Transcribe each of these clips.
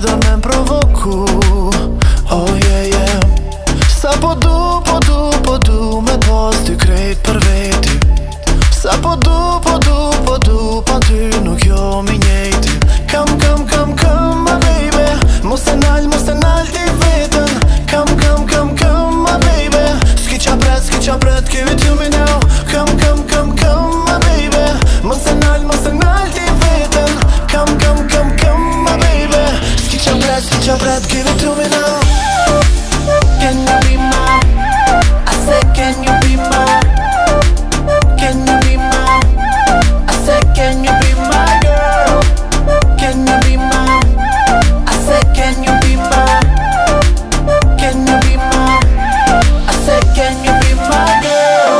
edhe me m'provoku. Oh yeah yeah. Sa po du me pas ty krejt për veti. Sa po du pa ty nuk jo mi njejti. Come my baby. Mos e nal ti vetën. Come my baby. Ski qa pret, give it to me now. Come my baby. Mos e nal ti vetën. Come my baby. Ski qa pret, give it to me now. Can you be mine? I said can you be mine? Can you be mine? I said can you be my girl? Can you be mine? I said can you be mine? Can you be mine? I said can you be my girl?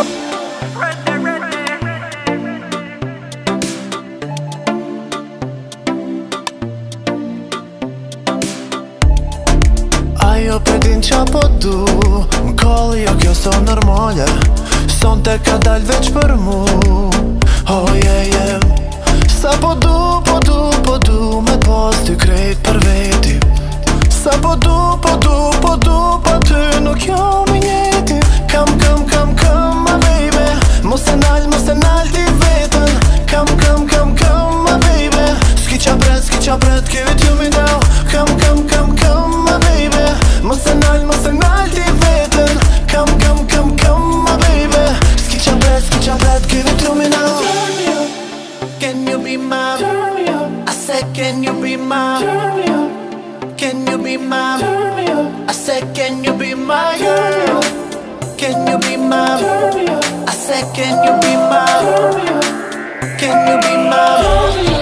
Ajo për din qa po du m'kolli jo kjo so normale. Son te ka dal veç për mu. Oh yeah yeah. Sa po du me pas ty krejt për veti. Sa po du pa ty nuk jo mi njeti. Come my baby. Mos e nal ti vetën. Come my baby. Ski qa pret, give it to me now. Come my baby. Mos e nal ti vetën. Come my baby. Ski qa pret, give it to me now. Can you be mine? I said can you be mine? Can you be mine? I said can you be my girl? Can you be mine? I said can you be mine? Can you be mine?